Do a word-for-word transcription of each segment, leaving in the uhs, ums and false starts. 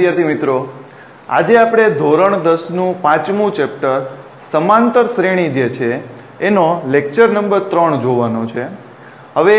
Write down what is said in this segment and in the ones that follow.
विद्यार्थी मित्रों, आज आपणे धोरण दस नु पांचमू चेप्टर समांतर श्रेणी जे छे एनो लेक्चर नंबर त्रण जोवानो छे। हवे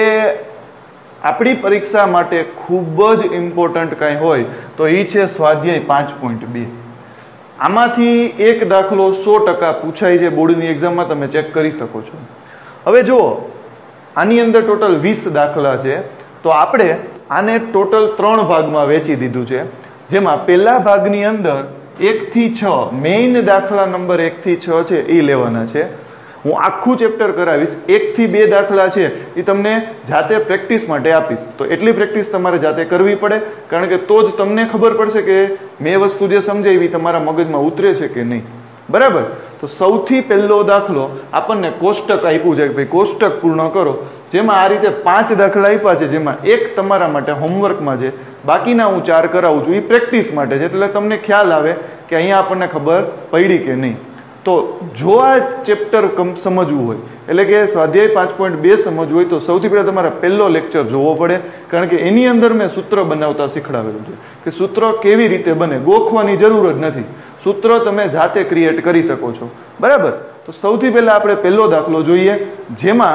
आपणी परीक्षा माटे खूब ज इम्पोर्टंट कांई होय तो ई छे स्वाध्याय पांच पॉइंट बे। आमांथी एक दाखलो सौ टका पूछाय छे, बोर्डनी एक्जाममां तमे चेक करी शको छो। हवे जो आनी अंदर टोटल वीस दाखला छे तो आपणे आने टोटल त्रण भागमां वेची दीधुं छे, जेमां पहेला भागनी अंदर एक थी छ मेन दाखला नंबर एक थी छ छे ए लेवाना छे। हूँ आखुं चेप्टर करावीश, एक थी बे दाखला छे ए तमने जाते प्रेक्टिस माटे आपीश, तो एटली प्रेक्टिस तमारे जाते करवी पड़े, कारण के तो ज तमने खबर पड़शे के मैं वस्तु जे समजावी तमारा मगजमां उतरे छे के नहीं। बराबर। तो सौथी पहेलो दाखलो आपणने कोष्टक आप्युं छे, भाई कोष्टक पूर्ण करो, जेमां आ रीते पांच दाखला आप्या छे, जेमां एक तमारा माटे होमवर्कमां छे, बाकीना हूँ चार करावुं छुं। ई प्रेक्टिस माटे छे, એટલે તમને ખ્યાલ આવે કે અહીંયા આપણને ખબર પડી કે નહીં। તો જો આ ચેપ્ટર સમજવું હોય, એટલે કે સ્વાધ્યાય પાંચ પોઈન્ટ બે સમજવું હોય તો સૌથી પહેલા તમારે પહેલો લેક્ચર જોવો પડે, કારણ કે એની અંદર મેં સૂત્ર બનાવતા શીખડાવેલું છે કે સૂત્ર કેવી રીતે બને, ગોખવાની જરૂર જ નથી, સૂત્ર તમે જાતે ક્રિએટ કરી શકો છો। બરાબર। તો સૌથી પહેલા આપણે પહેલો દાખલો જોઈએ, જેમાં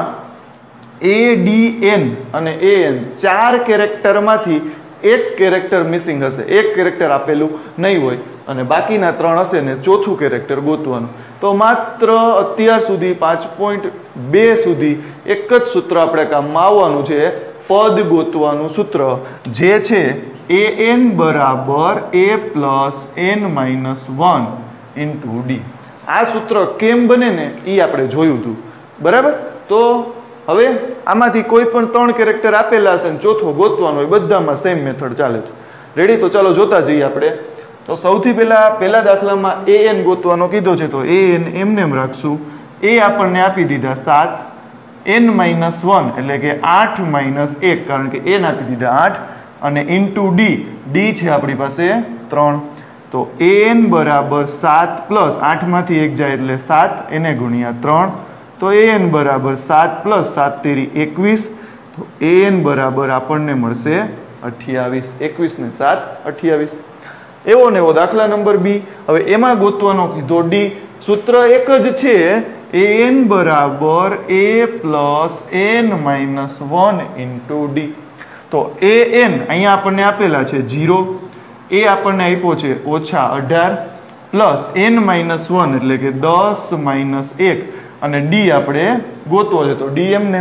એ ડી એન અને એ એન ચાર કેરેક્ટરમાંથી એક કેરેક્ટર મિસિંગ હશે, એક કેરેક્ટર આપેલું નહીં હોય અને બાકીના ત્રણ હશે ને ચોથું કેરેક્ટર ગોતવાનું। તો માત્ર અત્યાર સુધી પાંચ પોઈન્ટ બે સુધી એક જ સૂત્ર આપણે કામમાં આવવાનું છે, પદ ગોતવાનું સૂત્ર, જે છે એ એન બરાબર A plus N minus one into D. આ સૂત્ર કેમ બને ને એ આપણે જોયું હતું। બરાબર। તો હવે આમાંથી કોઈ પણ ત્રણ કેરેક્ટર આપેલા હશે ને ચોથો ગોતવાનો હોય, બધામાં સેમ મેથડ ચાલે છે। રેડી? તો ચાલો જોતા જઈએ આપણે। તો સૌથી પહેલા પહેલા દાખલામાં એ એન ગોતવાનો કીધો છે, તો એ એન એમને એમ રાખશું। એ આપણને આપી દીધા સાત, એન માઇનસ વન એટલે કે આઠ માઇનસ એક, કારણ કે એન આપી દીધા આઠ, અને ઇન્ટુ ડી, ડી છે આપણી પાસે ત્રણ। તો એન બરાબર સાત પ્લસ આઠમાંથી એક જાય એટલે સાત, એને ગુણ્યા ત્રણ, તો એન બરાબર સાત પ્લસ સાત તેરી એકવીસ, તો એન બરાબર આપણને મળશે અઠ્યાવીસ। એકવીસ ને સાત અઠ્યાવીસ। એવો ને એવો દાખલા નંબર બી। હવે એમાં ગોતવાનો કીધો ડી, સૂત્ર એક જ છે, એન બરાબર A plus N minus one into D. તો એ એન અહીંયા આપણને આપેલા છે જીરો, એ આપણને આપ્યો છે ઓછા અઢાર, પ્લસ એન માઇનસ વન એટલે કે દસ માઇનસ એક, અને ડી આપણે ગોતવો છે, તો ડી એમને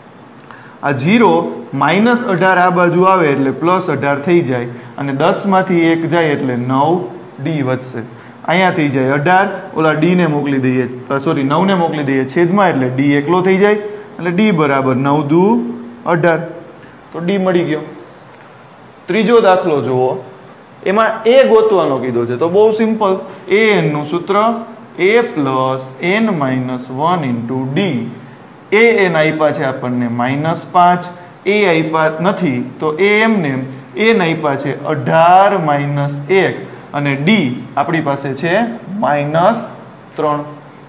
આ જીરો માઇનસ અઢાર આ બાજુ આવે એટલે પ્લસ અઢાર થઈ જાય, અને દસ માંથી એક જાય એટલે નવ, ડી વધશે। અહીંયા થઈ જાય અઢાર, ઓલા ડી ને મોકલી દઈએ, સોરી નવ ને મોકલી દઈએ છેદમાં, એટલે ડી એકલો થઈ જાય, એટલે ડી બરાબર નવ દુ અઢાર, તો ડી મળી ગયો। ત્રીજો દાખલો જુઓ, એમાં એ ગોતવાનો કીધો છે, તો બહુ સિમ્પલ, એ એન નું સૂત્ર A plus N minus one into D. A N આપ્યા છે આપણને માઇનસ પાંચ, એ આપ્યા નથી તો એ એમને એન આપ્યા છે અઢાર માઇનસ એક, અને ડી આપણી પાસે છે માઇનસ ત્રણ।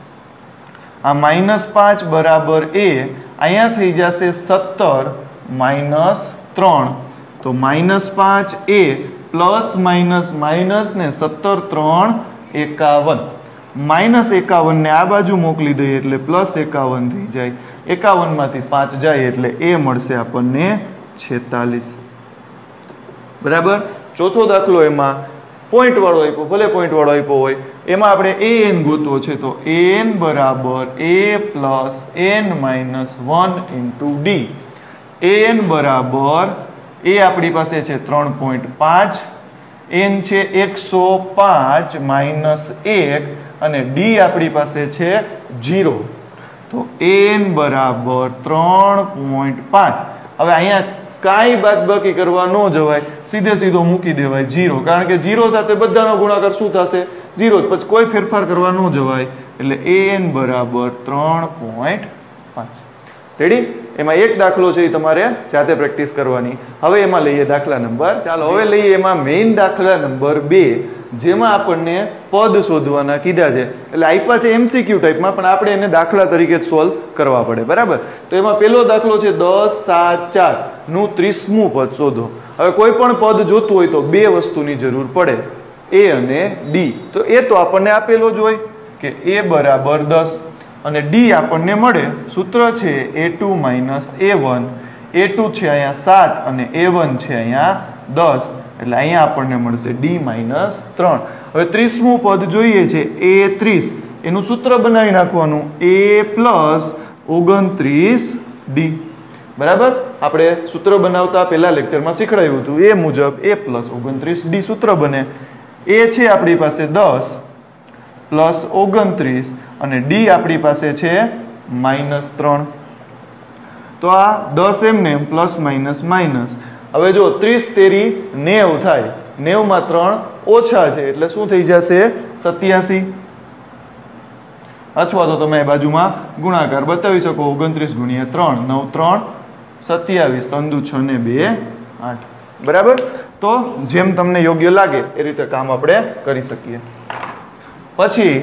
આ માઇનસ પાંચ બરાબર એ અહીંયા થઈ જશે સત્તર માઇનસ ત્રણ, તો માઇનસ પાંચ એ પ્લસ માઇનસ માઇનસ ને સત્તર ત્રણ એકાવન, માઇનસ એકાવન ને આ બાજુ મોકલી દઈએ એટલે પ્લસ એકાવન થઈ જાય, એકાવન માંથી પાંચ જાય એટલે એ મળશે આપણને છેતાલીસ। બરાબર। ચોથો દાખલો એમાં પોઈન્ટ વાળો આપ્યો, ભલે પોઈન્ટ વાળો આપ્યો હોય, એમાં આપણે એ એન ગોતવો છે, તો એન બરાબર A plus N minus one into D. N બરાબર એ આપણી પાસે છે ત્રણ પોઈન્ટ પાંચ, એન છે એકસો પાંચ માઇનસ એક, અને ડી આપણી પાસે છે જીરો, તો એન બરાબર ત્રણ પોઈન્ટ પાંચ। હવે અહીંયા કાંઈ બાદબાકી કરવા ન જવાય, સીધે સીધો મૂકી દેવાય જીરો, કારણ કે જીરો સાથે બધાનો ગુણાકાર શું થશે? જીરો, પછી કોઈ ફેરફાર કરવા ન જવાય, એટલે એન બરાબર ત્રણ પોઈન્ટ પાંચ। રેડી? એમાં એક દાખલો છે એ તમારે જાતે પ્રેક્ટિસ કરવાની. હવે એમાં લઈએ દાખલા નંબર, ચાલો હવે લઈએ એમાં મેઇન દાખલા નંબર બે, જેમાં આપણને પદ શોધવાના કીધા છે. એટલે આપ્યા છે એમસીક્યુ ટાઈપમાં, પણ આપણે એને દાખલા તરીકે જ સોલ્વ કરવા પડે, બરાબર? તો એમાં પહેલો દાખલો છે દસ સાત ચાર નું ત્રીસમું પદ શોધો. હવે કોઈ પણ પદ જોતું હોય તો બે વસ્તુની જરૂર પડે, એ અને ડી. તો એ તો આપણને આપેલો જ હોય કે એ બરાબર દસ અને ડી આપણને મળે, સૂત્ર છે A two minus A one. A two છે અહીંયા સાત અને એ વન છે અહીંયા દસ, એટલે અહીંયા આપણને મળશે ડી માઇનસ ત્રણ. હવે ત્રીસમું પદ જોઈએ છે એ ત્રીસ, એનું સૂત્ર બનાવી નાખવાનું એ પ્લસ ઓગણત્રીસ ડી, બરાબર? આપણે સૂત્ર બનાવતા પહેલા લેક્ચરમાં શીખડાયું હતું એ મુજબ એ પ્લસ ઓગણત્રીસ ડી સૂત્ર બને. એ છે આપણી પાસે દસ પ્લસ ઓગણત્રીસ અને ડી આપણી પાસે છે માઇનસ ત્રણ. તો આ દસ એમને પ્લસ માઇનસ માઇનસ. હવે જો ત્રીસ તેરી નેવ થાય, નેવ માં ત્રણ ઓછા છે એટલે શું થઈ જશે? સત્યાસી. અથવા તો તમે બાજુમાં ગુણાકાર બતાવી શકો, ઓગણત્રીસ ગુણ્યા ત્રણ, નવ ત્રણ સત્યાવીસ, તંદુ છ ને બે આઠ, બરાબર? તો જેમ તમને યોગ્ય લાગે એ રીતે કામ આપણે કરી શકીએ. પછી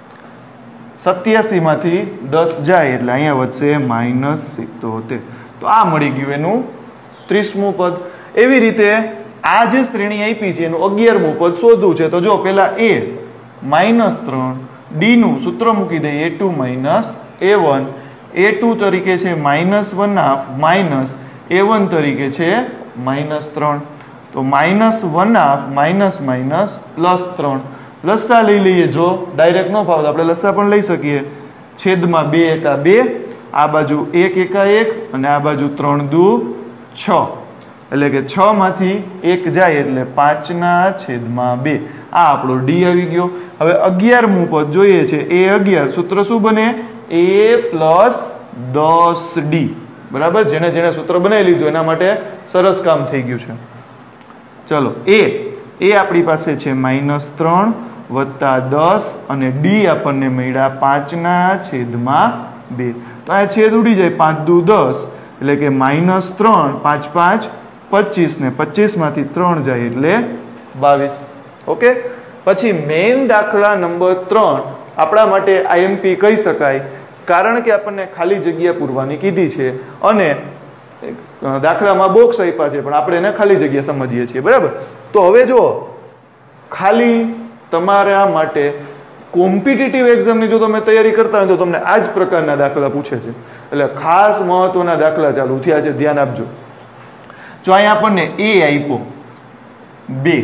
સત્યાસી માંથી દસ જાય એટલે અહીંયા વધશે માઇનસ સિત્તોતેર. તો આ મળી ગયું એનું ત્રીસમું પદ. એવી રીતે આ જે શ્રેણી આપી છે એનું અગિયારમું પદ શોધવું છે. તો જો પેલા એ માઇનસ ત્રણ, ડી નું સૂત્ર મૂકી દઈએ A two minus A one. A two તરીકે છે minus one half minus A one તરીકે છે માઇનસ ત્રણ. તો minus one half minus minus plus ત્રણ. લસ્સા લઈ લઈએ, જો ડાયરેક્ટ ન ફાવે તો આપણે લસ્સા પણ લઈ શકીએ. છેદમાં બે એકા બે, આ બાજુ એક એકા એક અને આ બાજુ ત્રણ દુ છ, એટલે કે છ માંથી એક જાય એટલે પાંચ ના છેદમાં બે. આ આપણો ડી આવી ગયો. હવે અગિયારમું પદ જોઈએ છે એ અગિયાર, સૂત્ર શું બને? એ પ્લસ દસ ડી, બરાબર? જેને જેને સૂત્ર બનાવી લીધું એના માટે સરસ કામ થઈ ગયું છે. ચલો એ એ આપણી પાસે છે માઇનસ ત્રણ વત્તા દસ અને ડી આપણને મળ્યા પાંચ ના છેદમાં બે. તો આ છેદ ઉડી જાય, પાંચ દુ દસ એટલે કે માઇનસ ત્રણ, પાંચ પાંચ પચીસ ને પચીસ માંથી ત્રણ જાય એટલે બાવીસ. ઓકે, પછી મેઇન દાખલા નંબર ત્રણ આપણા માટે આઈએમપી કહી શકાય, કારણ કે આપણને ખાલી જગ્યા પૂરવાની કીધી છે અને દાખલામાં બોક્સ આપ્યા છે, પણ આપણે એને ખાલી જગ્યા સમજીએ છીએ, બરાબર? તો હવે જો ખાલી તમારા માટે કોમ્પિટિટિવ એક્ઝામની જો તમે તૈયારી કરતા હોય તો તમને આ જ પ્રકારના દાખલા પૂછે છે. એટલે ખાસ મહત્વના દાખલા ચાલુ થયા છે, ધ્યાન આપજો. જો અહીંયા આપણને એ આપ્યો બે,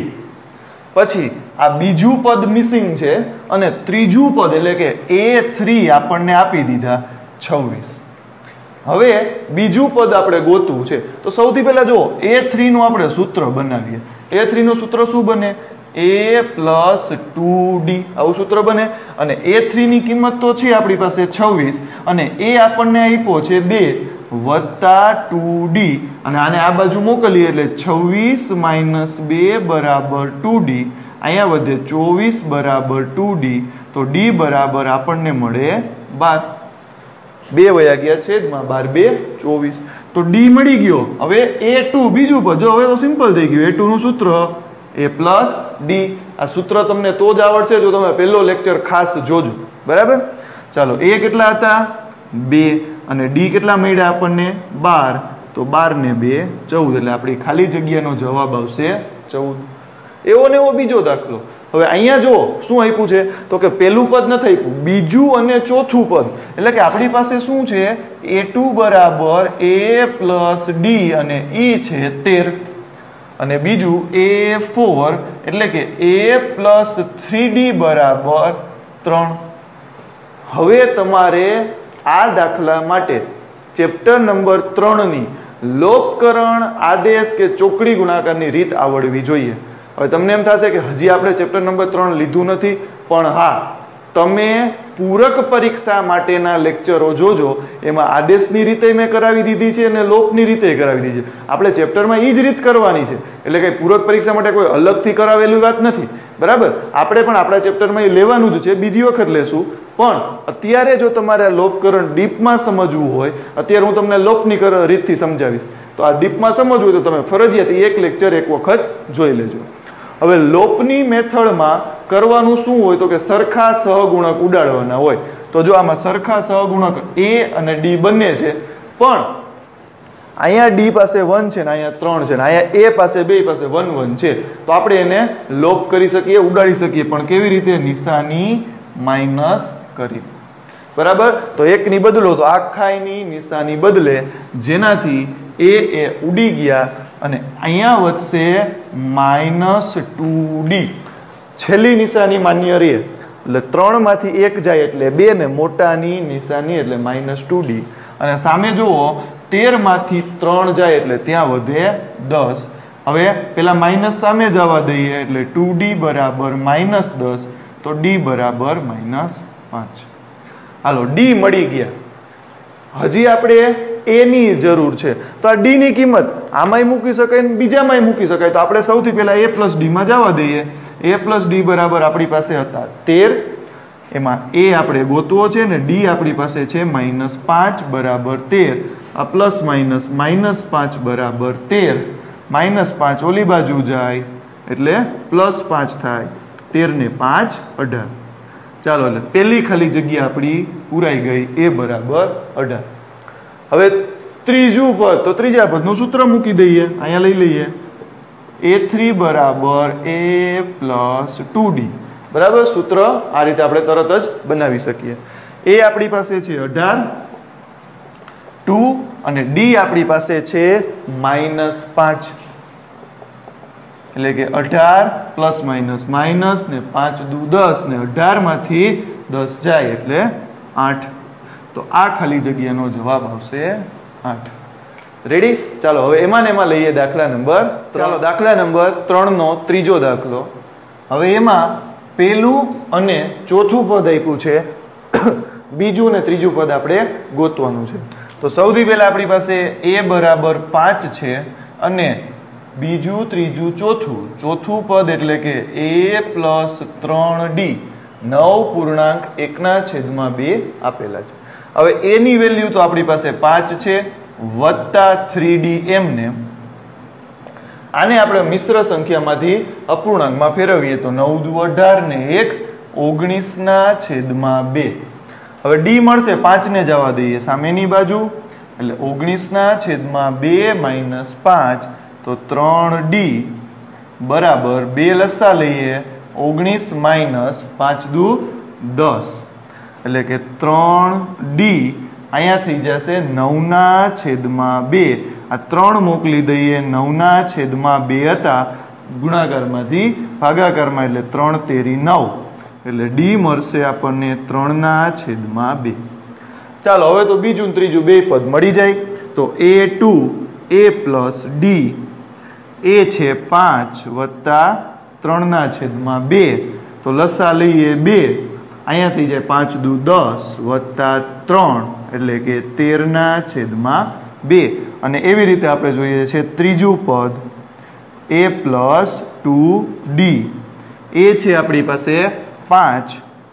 પછી આ બીજું પદ મિસિંગ છે અને ત્રીજું પદ એટલે કે એ થ્રી આપણને આપી દીધા છવ્વીસ. હવે બીજું પદ આપણે ગોતવું છે. તો સૌથી પહેલા જો એ થ્રી નું આપણે સૂત્ર બનાવીએ. એ થ્રી નું સૂત્ર શું બને? એ પ્લસ ટુ ડી, આવું સૂત્ર બને. અને એ થ્રી ની કિંમત તો છે આપણી પાસે છવ્વીસ અને એ આપણને આપ્યો છે બે વત્તા ટુ ડી અને આને આ બાજુ મોકલીએ એટલે છવ્વીસ માઇનસ બે બરાબર ટુ ડી. અહીંયા વધે ચોવીસ બરાબર ટુ ડી. તો ડી બરાબર આપણને મળે બાર. બે વયા ગયા છેદમાં બાર, બે ચોવીસ. તો ડી મળી ગયો. હવે એ ટુ બીજું પદ, જો હવે તો સિમ્પલ થઈ ગયું. એ ટુ નું સૂત્ર એ પ્લસ ડી. આ સૂત્ર તમને તો જ આવડશે જો તમે પહેલો લેક્ચર ખાસ જોજો, બરાબર? ચાલો, એ કેટલા હતા? બે અને ડી કેટલા મળ્યા આપણને? બાર. તો બાર ને બે ચૌદ, એટલે આપણી ખાલી જગ્યાનો જવાબ આવશે ચૌદ. એવો ને એવો બીજો દાખલો. હવે અહીંયા જો શું આપ્યું છે તો કે પેલું પદ નથી આપ્યું, બીજું અને ચોથું પદ. એટલે કે આપણી પાસે શું છે? એ ટુ બરાબર એ પ્લસ ડી અને ઈ છે તેર અને બીજું એ ફોર એટલે કે એ પ્લસ થ્રી ડી બરાબર ત્રણ. હવે તમારે આ દાખલા માટે ચેપ્ટર નંબર ત્રણ ની લોપકરણ, આદેશ કે ચોકડી ગુણાકારની રીત આવડવી જોઈએ. હવે તમને એમ થશે કે હજી આપણે ચેપ્ટર નંબર ત્રણ લીધું નથી, પણ હા, તમે પૂરક પરીક્ષા માટેના લેક્ચરો જોજો. એમાં આદેશની રીતે મેં કરાવી દીધી છે અને લોપની રીતે કરાવી દીધી છે. આપણે ચેપ્ટરમાં એ જ રીત કરવાની છે, એટલે કે પૂરક પરીક્ષા માટે કોઈ અલગથી કરાવેલી વાત નથી, બરાબર? આપણે પણ આપણા ચેપ્ટરમાં એ લેવાનું જ છે, બીજી વખત લેશું પણ અત્યારે જો તમારે લોપકરણ ડીપમાં સમજવું હોય, અત્યારે હું તમને લોપની રીતથી સમજાવીશ, તો આ ડીપમાં સમજવું હોય તો તમે ફરજિયાત એક લેક્ચર એક વખત જોઈ લેજો. હવે લોપની મેથડમાં કરવાનું શું હોય તો કે સરખા સહગુણક ઉડાડવાના હોય. તો જો આમાં સરખા સહગુણક a અને d બંને છે, પણ અહીંયા d પાસે વન છે ને અહીંયા ત્રણ છે ને અહીંયા a પાસે બે પાસે વન વન છે, તો આપણે એને લોપ કરી શકીએ, ઉડાડી શકીએ, પણ કેવી રીતે? નિશાની માઇનસ કરી. બરાબર? તો એક ની બદલો તો આખાની નિશાની બદલે, જેનાથી a એ ઉડી ગયા અને અહીંયા વધશે માઇનસ ટુ ડી. છેલ્લી નિશાની માન્ય રહે એટલે ત્રણ માંથી એક જાય એટલે બે ને મોટાની નિશાની એટલે માઇનસ ટુ ડી. અને સામે જુઓ તેર માંથી ત્રણ જાય એટલે ત્યાં વધે દસ. હવે પેલા માઇનસ સામે જવા દઈએ એટલે ટુ ડી બરાબર માઇનસ દસ, તો ડી બરાબર માઇનસ પાંચ. હાલો ડી મળી ગયા. હજી આપણે a ની જરૂર છે, તો આ d ની કિંમત આમાંય મૂકી શકાય ને બીજામાંય મૂકી શકાય. તો આપણે સૌથી પહેલા a પ્લસ ડી માં જવા દઈએ. a પ્લસ ડી બરાબર આપણી પાસે હતા તેર, એમાં a આપણે ગોતવો છે ને d આપણી પાસે છે માઇનસ પાંચ બરાબર તેર. આ પ્લસ માઇનસ માઇનસ પાંચ બરાબર તેર, માઇનસ પાંચ ઓલી બાજુ જાય એટલે પ્લસ પાંચ થાય, તેર ને પાંચ અઢાર. ચાલો એટલે પેલી ખાલી જગ્યા આપણી પૂરાઈ ગઈ, a બરાબર અઢાર. હવે ત્રીજું પદ, તો ત્રીજા પદનું સૂત્ર મૂકી દઈએ, અહીંયા લઈ લઈએ a થ્રી બરાબર a પ્લસ ટુ ડી. બરાબર? સૂત્ર આ રીતે આપણે તરત જ બનાવી શકીએ. a આપણી પાસે છે અઢાર, ટુ અને d આપણી પાસે છે માઇનસ પાંચ, એટલે કે અઢાર પ્લસ માઇનસ માઇનસ ને પાંચ દુ દસ ને અઢાર માંથી દસ જાય એટલે આઠ. તો આ ખાલી જગ્યાનો જવાબ આવશે આઠ. રેડી? ચાલો હવે એમાં ને એમાં લઈએ દાખલા નંબર. ચાલો દાખલા નંબર ત્રણ નો ત્રીજો દાખલો. હવે એમાં પેલું અને ચોથું પદ આપ્યું છે, બીજું ને ત્રીજું પદ આપણે ગોતવાનું છે. તો સૌથી પહેલા આપણી પાસે a બરાબર પાંચ છે અને બીજું ત્રીજું ચોથું ચોથું પદ એટલે કે a પ્લસ ત્રણ ડી નવ પૂર્ણાંક એકના છેદમાં બે આપેલા છે. હવે a ની વેલ્યુ તો આપણી પાસે પાંચ છે વત્તા થ્રી ડી એમને. આને આપણે મિશ્ર સંખ્યામાંથી અપૂર્ણાંકમાં ફેરવીએ તો નવ દુ અઢાર ને એક ઓગણીસ ના છેદમાં બે. હવે ડી મળશે, પાંચ ને જવા દઈએ સામેની બાજુ એટલે ઓગણીસ ના છેદમાં બે માઇનસ પાંચ, તો ત્રણ ડી બરાબર બે લસા લઈએ, ઓગણીસ માઇનસ પાંચ દુ દસ, એટલે કે ત્રણ ડી અહીંયા થઈ જશે નવ ના છેદમાં બે. આ ત્રણ મોકલી દઈએ, નવ ના છેદમાં બે હતા ગુણાકારમાંથી ભાગાકારમાં એટલે ત્રણ તેરી નવ, એટલે ડી મળશે આપણને ત્રણ ના છેદમાં બે. ચાલો હવે તો બીજું ને ત્રીજું બે પદ મળી જાય. તો a two a plus D, a છે પાંચ વત્તા ત્રણ ના છેદમાં બે, તો લસા લઈએ બે, અહીંયા થઈ જાય પાંચ દુ દસ વત્તા ત્રણ એટલે કે તેર ના છેદમાં બે. અને એવી રીતે આપણે જોઈએ છે ત્રીજું પદ a plus two D. a છે આપણી પાસે પાંચ,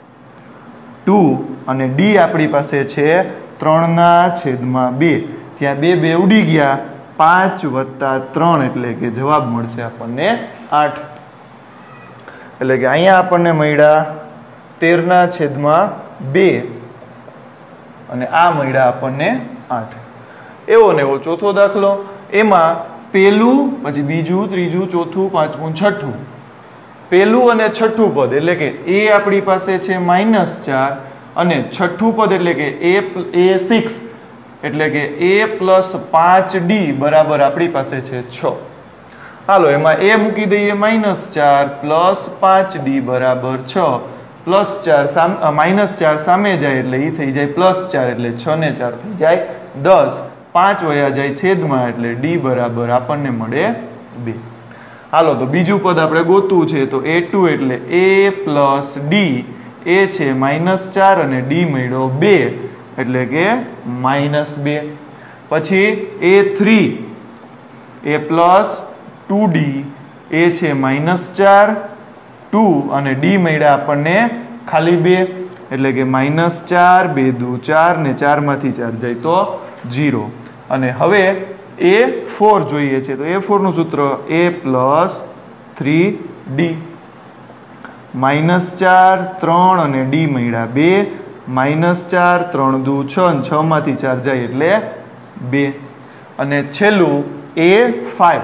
ટુ અને ડી આપણી પાસે છે ત્રણ ના છેદમાં બે. ત્યાં બે બે ઉડી ગયા, પાંચ વત્તા ત્રણ એટલે કે જવાબ મળશે આપણને આઠ. એટલે કે અહીંયા આપણને મળ્યા તેર ના છેદમાં બે અને આ મળ્યા આપણને આઠ. એવો ને એવો ચોથો દાખલો. એમાં પેલું પછી બીજું ત્રીજું ચોથું પાંચમું છઠ્ઠું, પેલું અને છઠ્ઠું પદ એટલે કે a આપણી પાસે છે માઇનસ ચાર અને છઠ્ઠું પદ એટલે કે a a સિક્સ એટલે કે a પ્લસ પાંચ ડી બરાબર આપણી પાસે છે છ. હાલો એમાં a મૂકી દઈએ માઇનસ ચાર પ્લસ પાંચ ડી બરાબર છ, પ્લસ ચાર માઇનસ ચાર સામે જાય એટલે એ થઈ જાય પ્લસ ચાર એટલે છ ને ચાર થઈ જાય દસ, પાંચ વયા જાય છેદમાં એટલે ડી બરાબર આપણને મળે બે. હાલો તો બીજું પદ આપણે ગોતવું છે. તો a ટુ એટલે a પ્લસ ડી, a છે માઇનસ ચાર અને ડી મળ્યો બે એટલે કે માઇનસ બે. પછી a three a plus two D, a છે માઇનસ ચાર ટુ અને ડી મળ્યા આપણને ખાલી બે. એટલે કે માઇનસ ચાર, બે દુ ચાર ને ચાર માંથી ચાર જાય તો ઝીરો. અને હવે એ ફોર જોઈએ છે તો એ ફોર નું સૂત્ર A plus three D. Minus ચાર, ત્રણ અને ડી મળ્યા બે, માઇનસ ચાર, ત્રણ દુ છ અને છ માંથી ચાર જાય એટલે બે. અને છેલ્લું A five,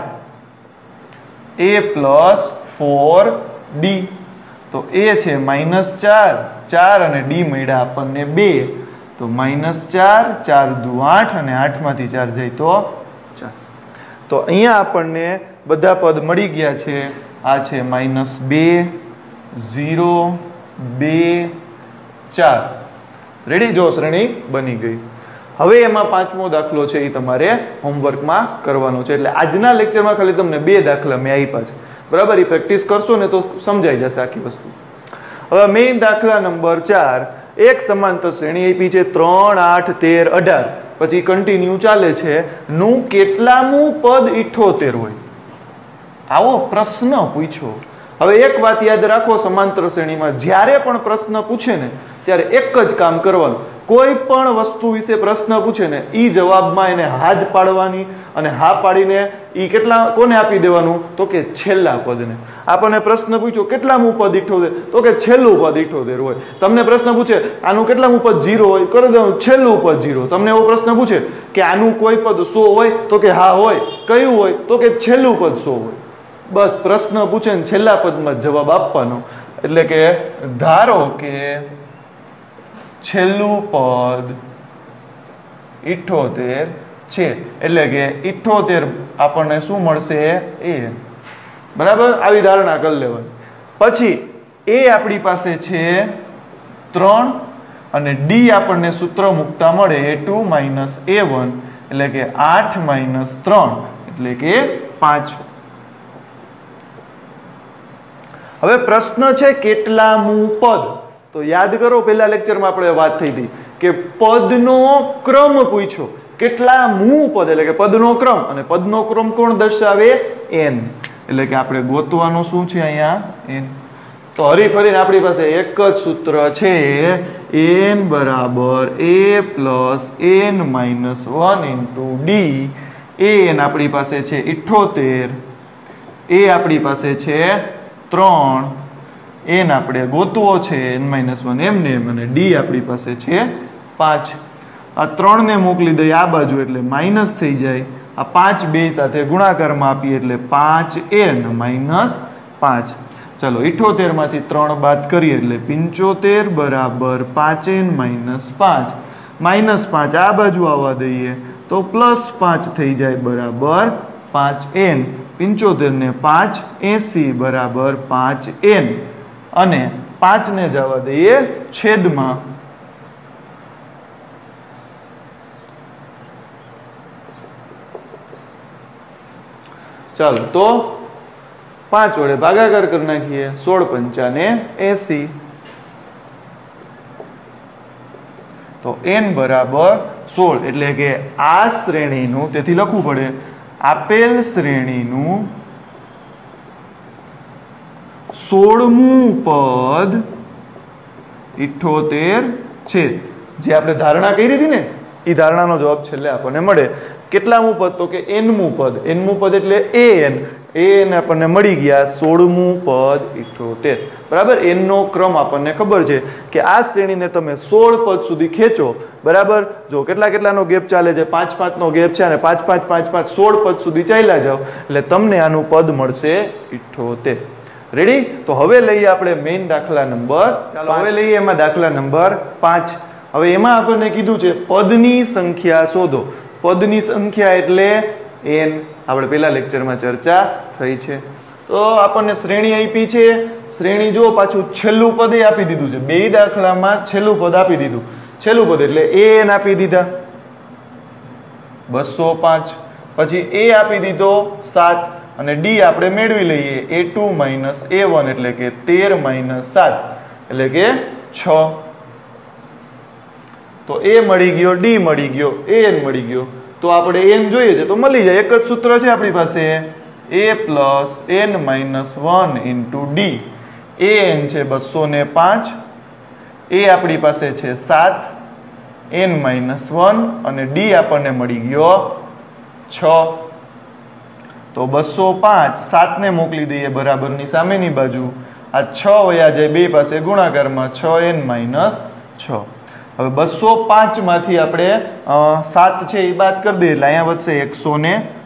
A plus four D. તો એ છે માઇનસ ચાર, ચાર અને ડી મળ્યા આપણને બે, તો માઇનસ ચાર, ચાર દુ આઠ અને આઠ માંથી ચાર જાય તો ચાર. તો અહીંયા આપણને બધા પદ મળી ગયા છે. આ છે માઇનસ બે, ઝીરો, બે, ચાર. રેડી? જો શ્રેણી બની ગઈ. હવે એમાં પાંચમો દાખલો છે એ તમારે હોમવર્કમાં કરવાનો છે. એટલે આજના લેક્ચરમાં ખાલી તમને બે દાખલા મેં આપ્યા છે, બરાબર? એ પ્રેક્ટિસ કરશો ને તો સમજાઈ જશે આખી વસ્તુ. હવે મેઇન દાખલા નંબર ચાર. એક સમાંતર શ્રેણી આપી છે ત્રણ, આઠ, તેર, અઢાર, પછી કન્ટિન્યુ ચાલે છે. નું કેટલામું પદ ઇઠ્ઠોતેર હોય? આવો પ્રશ્ન પૂછ્યો. હવે એક વાત યાદ રાખો, સમાંતર શ્રેણીમાં જ્યારે પણ પ્રશ્ન પૂછે ને ત્યારે એક જ કામ કરવાનું. કોઈ પણ વસ્તુ વિશે પ્રશ્ન પૂછે ને ઈ જવાબમાં એને હા જ પાડવાની, અને હા પાડીને ઈ કેટલા કોને આપી દેવાનું? તો કે છેલ્લા પદને. આપણને પ્રશ્ન પૂછ્યો કેટલામું પદ ઇઠ્ઠોતેર, તો કે છેલ્લું પદ ઇઠ્ઠોતેર હોય. તમને પ્રશ્ન પૂછે આનું કેટલામું પદ ઝીરો હોય, કરી દેવાનું છેલ્લું પદ ઝીરો. તમને એવો પ્રશ્ન પૂછે કે આનું કોઈ પદ સો હોય, તો કે હા હોય. કયું હોય? તો કે છેલ્લું પદ સો હોય. બસ પ્રશ્ન પૂછે ને છેલ્લા પદમાં જવાબ આપવાનો. એટલે કે ધારો કે છેલ્લું પદ ઇઠ્ઠોતેર છે, એટલે કે ઇઠ્ઠોતેર આપણને શું મળશે? એ. બરાબર? આવી ધારણા કરી લેવાની. પછી એ આપણી પાસે છે ત્રણ, અને ડી આપણને સૂત્ર મૂકતા મળે A two minus A one, એટલે કે આઠ માઇનસ ત્રણ એટલે કે પાંચ. હવે પ્રશ્ન છે કેટલામું પદ. તો યાદ કરો, પહેલા લેક્ચરમાં આપણે વાત થઈ હતી કે પદનો ક્રમ પૂછ્યો. કેટલામું પદ એટલે કે પદનો ક્રમ, અને પદનો ક્રમ કોણ દર્શાવે? એન. એટલે કે આપણે ગોતવાનું શું છે અહીંયા? એન. તો હરી ફરીને આપણી પાસે એક જ સૂત્ર છે, એન બરાબર A plus N minus one into D. N આપણી પાસે છે ઇઠ્ઠોતેર, એ આપણી પાસે છે ત્રણ, એન આપણે ગોતવો છે એન માઇનસ વન એમને એમ, અને ડી આપણી પાસે છે પાંચ. આ ત્રણ ને મોકલી દઈએ આ બાજુ એટલે માઇનસ થઈ જાય. આ પાંચ બે સાથે ગુણાકારમાં આપીએ એટલે પાંચ એન માઇનસ પાંચ. ચાલો ઇઠ્ઠોતેર માંથી ત્રણ બાદ કરીએ એટલે પંચોતેર બરાબર પાંચ એન માઇનસ પાંચ. માઇનસ પાંચ આ બાજુ આવવા દઈએ તો પ્લસ પાંચ થઈ જાય બરાબર પાંચ એન. પંચોતેર ને પાંચ એસી બરાબર પાંચ એન, અને પાંચ ને જવા દઈએ છેદમાં. ચાલો તો પાંચ વડે ભાગાકાર કરી નાખીએ. સોળ પંચાને એસી. તો એન બરાબર સોળ. એટલે કે આ શ્રેણીનું, તેથી લખવું પડે આપેલ શ્રેણીનું સોળમું પદ ઇઠ્ઠોતેર છે. જે આપણે ધારણા કરી હતી ને એ ધારણાનો જવાબ છેલ્લે આપણને મળે. કેટલામું પદ? તો કે એનમું પદ. એનમું પદ એટલે એ એન. એ એન આપણને મળી ગયા સોળમું પદ ઇઠ્ઠોતેર. બરાબર? એનનો ક્રમ આપણને ખબર છે કે આ શ્રેણીને તમે સોળ પદ સુધી ખેંચો. બરાબર? જો કેટલા કેટલાનો ગેપ ચાલે છે? પાંચ પાંચ નો ગેપ છે, અને પાંચ પાંચ પાંચ પાંચ સોળ પદ સુધી ચાલ્યા જાઓ એટલે તમને આનું પદ મળશે ઇઠ્ઠોતેર. રેડી? તો હવે લઈએ આપણે મેઇન દાખલા નંબર. ચાલો હવે લઈએ એમાં દાખલા નંબર પાંચ. હવે એમાં આપણને કીધું છે પદની સંખ્યા શોધો. પદની સંખ્યા એટલે એન. આપણે પહેલા લેક્ચરમાં ચર્ચા થઈ છે. તો આપણને શ્રેણી આપી છે. શ્રેણી જો પાછું છેલ્લું પદ એ આપી દીધું છે. બે દાખલામાં છેલ્લું પદ આપી દીધું. છેલ્લું પદ એટલે એન આપી દીધા બસો પાંચ. પછી એ આપી દીધો સાત, અને ડી આપણે મેળવી લઈએ A two minus A one એટલે કે તેર માઇનસ સાત એટલે કે છ. તો એ મળી ગયો, ડી મળી ગયો, એન મળી ગયો. તો આપણે એન જોઈએ છે તો મળી જાય. એક જ સૂત્ર છે આપણી પાસે, A plus N minus one into D. N છે બસો ને પાંચ, ए आपणी पासे छे सात एन माइनस वन अने डी आपने मळी गयो छ। तो बसो पांच सात ने मोकली दईए बराबरनी सामेनी बाजू आ छ वया जाए बे पासे गुणाकार में छ एन माइनस छ। हवे बसो पांच मांथी आपणे सात छे ए बात कर दीए एटले अहींया वधशे एक सौ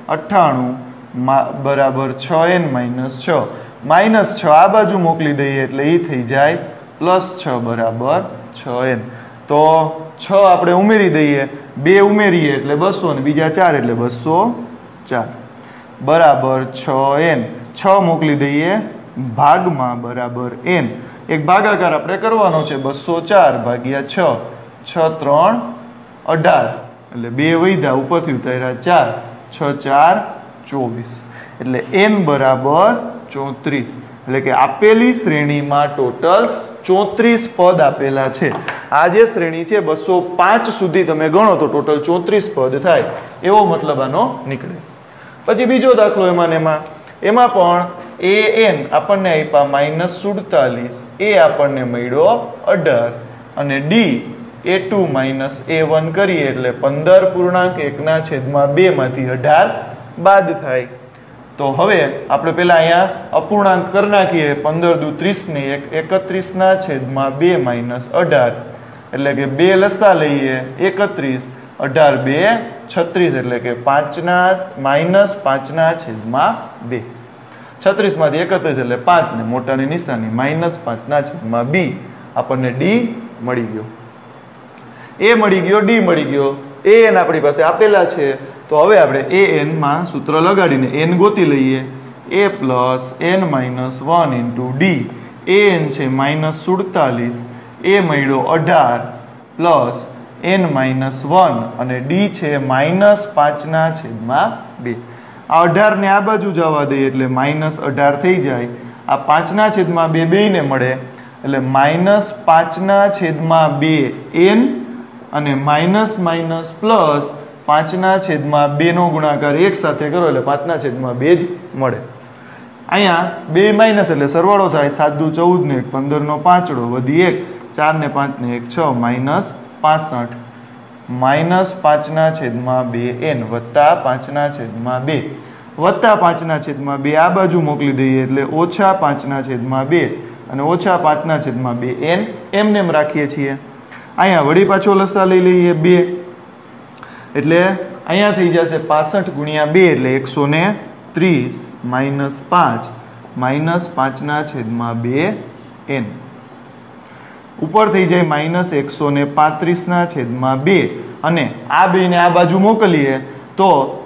अठाणु बराबर छ एन माइनस छ माइनस छ आ बाजू मोकली दईए एटले ए थई जाए प्लस छ बराबर छ एन। तो छ आपणे उमेरी दईए बे उमेरीए एटले बसो ने बीजा चार एटले बसो चार बराबर छ एन। छ मोकली दईए भाग में बराबर एन एक भागाकार आपणे करवानो छे बसो चार भाग्या छ छ त्रण अठार एटले बे वैधा उपरथी उतार्या चार छ चार चौबीस एटले एन बराबर चौत्रीस एटले के आपेली श्रेणी में टोटल चौत्रीस पद आपेला छे। आ जे श्रेणी छे बसो पांच सुधी तमे गणो तो टोटल चौत्रीस पद थाय एवो मतलब आनो निकळे। पछी बीजो दाखलो एमां ने एमां एमां पण ए एन आपणने आप्या माइनस सुड़तालीस ए आपणने मळ्यो अठार अने D A two minus A one करीए एटले पंदर पूर्णांक एक ना छेदमां बे मांथी अठार बाद थाय। तो हवे आपणे पेला अहींया अपूर्णांक कर नाखीए पंदर दू त्रीस ने एक एकत्रीस ना छेदमां बे माइनस अठार एटले के बे लसा लईए एकत्रीस अठार बे छत्रीस एटले के पांच ना माइनस पांच ना छेदमां बे छत्रीस मांथी एकत्रीस एटले पांच ने मोटानी निशानी माइनस पांच ना छेदमां बी आपणने डी मळी गयो। ए मळी गयो डी मळी गयो ए एन आपणी पासे आपेला छे तो हवे आपणे ए एन मां सूत्र लगाडीने एन गोती लईए A plus N minus one into D A N छे माइनस सुड़तालीस ए मळ्यो अठार प्लस एन माइनस वन अने डी छे माइनस पांच ना छेदमां बे आ अठार ने आ बाजू जवा दईए एटले माइनस अठार थई जाय आ पांच ना छेदमां बे बेय ने मळे एटले माइनस पांच ना छेदमां बे एन अने माइनस माइनस प्लस पांच ना छेदमां बे नो गुणाकार एक साथे करो एटले पांच ना छेदमां बे ज मळे। अहींया बे माइनस एटले सरवाळो थाय सात दू चौदह ने एक पंदर नो पांचड़ो वधी एक चार ने पांच ने एक छ माइनस पांसठ माइनस पांच ना छेदमां बे एन वत्ता पांच ना छेदमां बे वत्ता पांच ना छेदमां बे आ बाजू मोकली दईए एटले ओछा पांच ना छेदमां बे अने ओछा पांच ना छेदमां बे एन एमनेम राखीए छीए। अहींया वળી पाछो લસા લઈ લઈએ બે એટલે અહીંયા થઈ જશે પાસઠ ગુણ્યા બે એટલે એકસો ત્રીસ માઇનસ પાંચ માઇનસ પાંચ ના છેદમાં બે એન ઉપર થઈ જાય માઇનસ એકસો પાંત્રીસ ના છેદમાં બે અને આ બે ને આ બાજુ મોકલીએ તો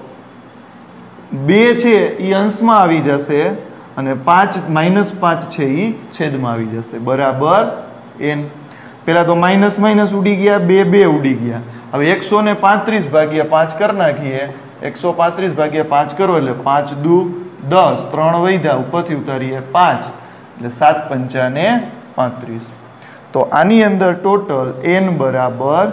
બે છે એ અંશમાં આવી જશે અને પાંચ માઇનસ પાંચ છે એ છેદમાં આવી જશે બરાબર એન। પેલા તો માઇનસ માઇનસ ઉડી ગયા બે બે ઉડી ગયા હવે એકસો પાંત્રીસ ભાગ્યા પાંચ कर નાખીએ એકસો પાંત્રીસ ભાગ્યા પાંચ કરો એટલે પાંચ દू दस ત્રણ વૈધા ઉપરથી ઉતારીએ પાંચ એટલે સાત પંચા ને પાંત્રીસ। તો આની અંદર ટોટલ n બરાબર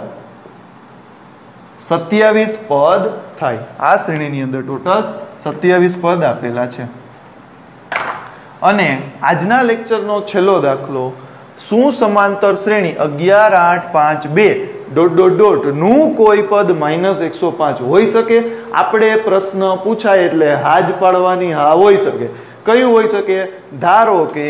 સત્યાવીસ પદ થાય। આ શ્રેણીની અંદર ટોટલ સત્યાવીસ પદ આપેલા છે। અને આજના લેક્ચરનો છેલ્લો દાખલો શું સમાંતર શ્રેણી અગિયાર આઠ પાંચ બે ડોટ ડોટ ડોટ નું કોઈ પદ માઇનસ એકસો પાંચ હોઈ શકે? આપણે પ્રશ્ન પૂછાય એટલે હાજ પાડવાની હા હોઈ શકે। કયું હોઈ શકે? ધારો કે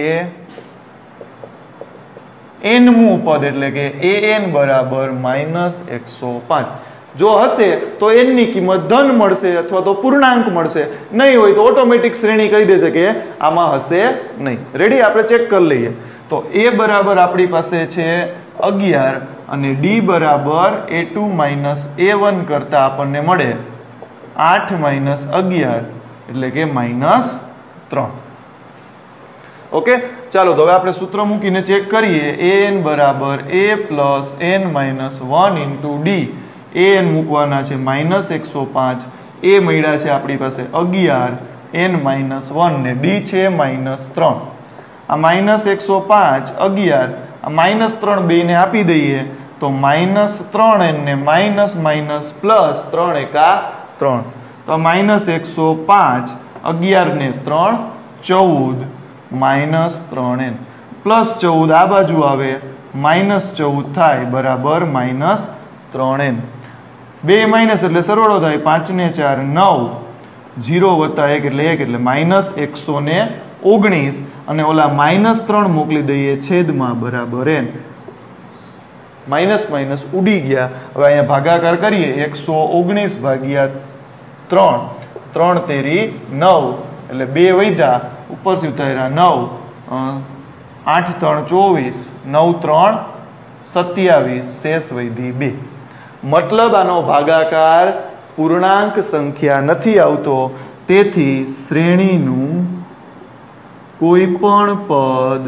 એનમું પદ એટલે કે એ એન બરાબર માઇનસ એકસો પાંચ જો હશે તો એન ની કિંમત ધન મળશે અથવા તો પૂર્ણાંક મળશે નહીં હોય તો ઓટોમેટિક શ્રેણી કહી દેશે કે આમાં હશે નહીં। રેડી આપણે ચેક કરી લઈએ। तो ए बराबर अपनी पासे छे अगियार अने डी बराबर A two minus A one करता आपने मळे आठ माइनस अगियार एटले के माइनस त्रण। ओके चलो तो हवे आपणे सूत्र मूकीने चेक करिए ए एन बराबर A plus N minus one into D A N मूकवाना छे माइनस एकसो पांच ए मळ्या छे आपणी पासे अगियार एन माइनस वन ने डी छे माइनस त्रण आ माइनस एकसो पांच अगियार आ माइनस त्रण बे ने आपी दईए तो माइनस त्रण एन ने माइनस माइनस प्लस त्रण एका त्रण तो माइनस एकसो पांच अगियार ने त्रण चौदह माइनस त्रण एन પ્લસ ચૌદ આ બાજુ આવે માઇનસ ચૌદ થાય બરાબર માઇનસ ત્રણ એન બે માઇનસ એટલે સરવાળો થાય પાંચ ને ચાર નવ જીરો વત્તા એક એટલે એક એટલે માઇનસ એકસો ને ઓગણીસ અને ઓલા માઇનસ ત્રણ મોકલી દઈએ છેદમાં બરાબર એન માઇનસ માઇનસ ઉડી ગયા હવે અહીંયા ભાગાકાર કરીએ એકસો ઓગણીસ ભાગ્યા ત્રણ ત્રણ તેરી નવ એટલે બે વૈધા ઉપરથી ઉતાર્યા નવ આઠ ત્રણ ચોવીસ નવ ત્રણ સત્યાવીસ શેષ વૈધી બે મતલબ આનો ભાગાકાર પૂર્ણાંક સંખ્યા નથી આવતો તેથી શ્રેણીનું કોઈ પણ પદ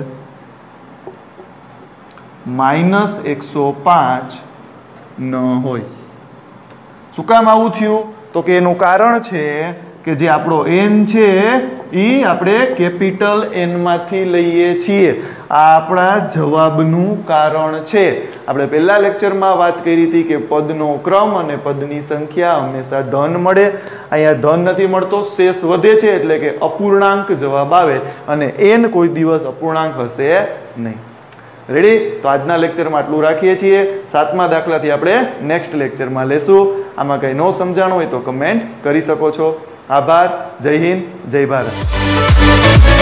માઇનસ એકસો પાંચ ન હોય શું કામ આવું થયું તો કે એનું કારણ છે કે જે આપણો એન છે એ આપણે કેપિટલ એન માંથી લઈએ છીએ આ આપણા જવાબનું કારણ છે આપણે પહેલા લેક્ચરમાં વાત કરી હતી કે પદનો ક્રમ અને પદની સંખ્યા હંમેશા ધન મળે અહીંયા ધન નથી મળતો શેષ વધે છે એટલે કે અપૂર્ણાંક જવાબ આવે અને એન કોઈ દિવસ અપૂર્ણાંક હશે નહીં રેડી તો આજના લેક્ચરમાં આટલું રાખીએ છીએ સાતમા દાખલાથી આપણે નેક્સ્ટ લેક્ચરમાં લેશું આમાં કંઈ ન સમજાણું હોય તો કમેન્ટ કરી શકો છો આભાર જય હિન્દ જય ભારત